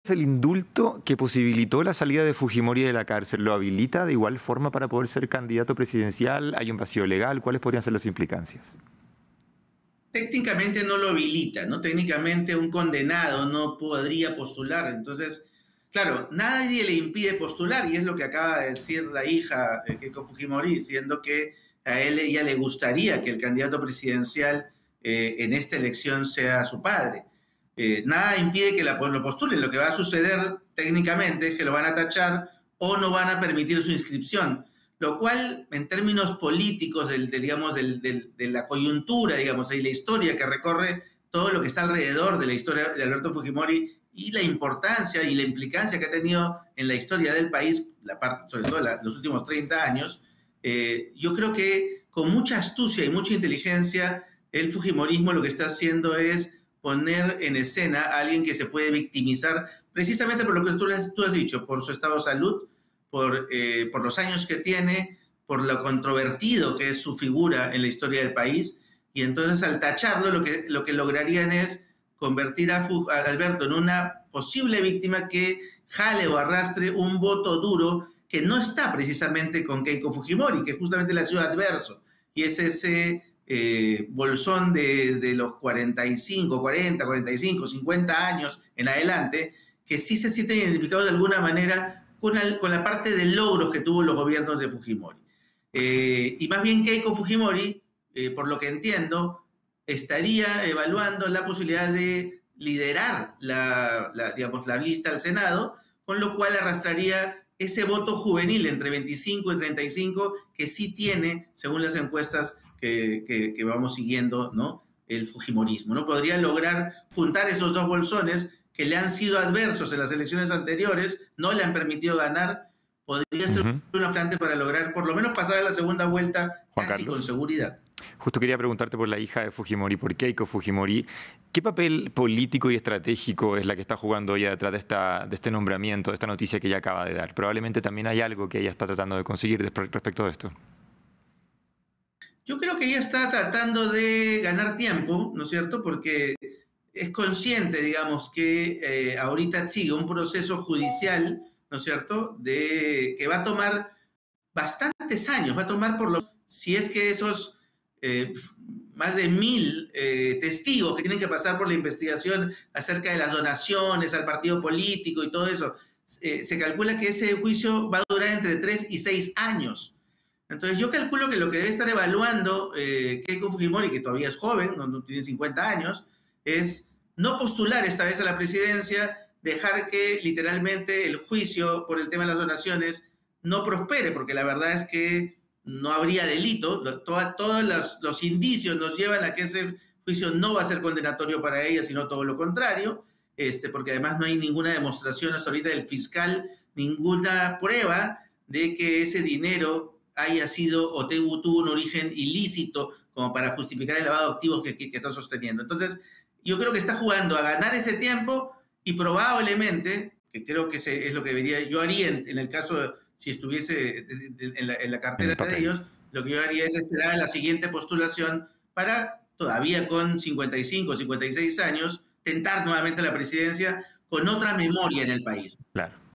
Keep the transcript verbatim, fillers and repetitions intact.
el indulto que posibilitó la salida de Fujimori de la cárcel? ¿Lo habilita de igual forma para poder ser candidato presidencial? ¿Hay un vacío legal? ¿Cuáles podrían ser las implicancias? Técnicamente no lo habilita, ¿no? Técnicamente un condenado no podría postular. Entonces, claro, nadie le impide postular y es lo que acaba de decir la hija de Keiko Fujimori, diciendo que a él ya le gustaría que el candidato presidencial eh, en esta elección sea su padre. Eh, nada impide que la, lo postulen. Lo que va a suceder técnicamente es que lo van a tachar o no van a permitir su inscripción, lo cual en términos políticos del, de, digamos, del, del, de la coyuntura, digamos, y la historia que recorre todo lo que está alrededor de la historia de Alberto Fujimori y la importancia y la implicancia que ha tenido en la historia del país, la parte, sobre todo la, los últimos treinta años, eh, yo creo que con mucha astucia y mucha inteligencia el Fujimorismo lo que está haciendo es poner en escena a alguien que se puede victimizar precisamente por lo que tú, tú has dicho, por su estado de salud, por, eh, por los años que tiene, por lo controvertido que es su figura en la historia del país, y entonces al tacharlo lo que, lo que lograrían es convertir a, a Alberto en una posible víctima que jale o arrastre un voto duro que no está precisamente con Keiko Fujimori, que justamente le ha sido adverso, y es ese eh, bolsón de, de los cuarenta y cinco, cuarenta, cuarenta y cinco, cincuenta años en adelante, que sí se sienten identificados de alguna manera con, el, con la parte de logros que tuvo los gobiernos de Fujimori. Eh, y más bien Keiko Fujimori, eh, por lo que entiendo, estaría evaluando la posibilidad de liderar la, la, digamos, la lista al Senado, con lo cual arrastraría ese voto juvenil entre veinticinco y treinta y cinco que sí tiene, según las encuestas que, que, que vamos siguiendo, ¿no?, el fujimorismo, ¿no? Podría lograr juntar esos dos bolsones que le han sido adversos en las elecciones anteriores, no le han permitido ganar. Podría ser Uh-huh. una opción para lograr por lo menos pasar a la segunda vuelta Juan casi con Carlos, seguridad. justo quería preguntarte por la hija de Fujimori, por Keiko Fujimori. ¿Qué papel político y estratégico es la que está jugando ella detrás de, esta, de este nombramiento, de esta noticia que ella acaba de dar? Probablemente también hay algo que ella está tratando de conseguir respecto de esto. Yo creo que ella está tratando de ganar tiempo, ¿no es cierto? Porque es consciente, digamos, que eh, ahorita sigue un proceso judicial, ¿no es cierto?, de, que va a tomar bastantes años, va a tomar por lo si es que esos eh, más de mil eh, testigos que tienen que pasar por la investigación acerca de las donaciones al partido político y todo eso, eh, se calcula que ese juicio va a durar entre tres y seis años. Entonces yo calculo que lo que debe estar evaluando eh, Keiko Fujimori, que todavía es joven, no, no tiene cincuenta años, es no postular esta vez a la presidencia, dejar que literalmente el juicio por el tema de las donaciones no prospere, porque la verdad es que no habría delito. Todos todo los, los indicios nos llevan a que ese juicio no va a ser condenatorio para ella, sino todo lo contrario, este, porque además no hay ninguna demostración hasta ahorita del fiscal, ninguna prueba de que ese dinero haya sido o tuvo un origen ilícito como para justificar el lavado de activos que, que, que está sosteniendo. Entonces, yo creo que está jugando a ganar ese tiempo y probablemente, que creo que es lo que debería, yo haría en, en el caso de, si estuviese en la, en la cartera de ellos, lo que yo haría es esperar a la siguiente postulación para todavía con cincuenta y cinco, cincuenta y seis años, tentar nuevamente la presidencia con otra memoria en el país. Claro.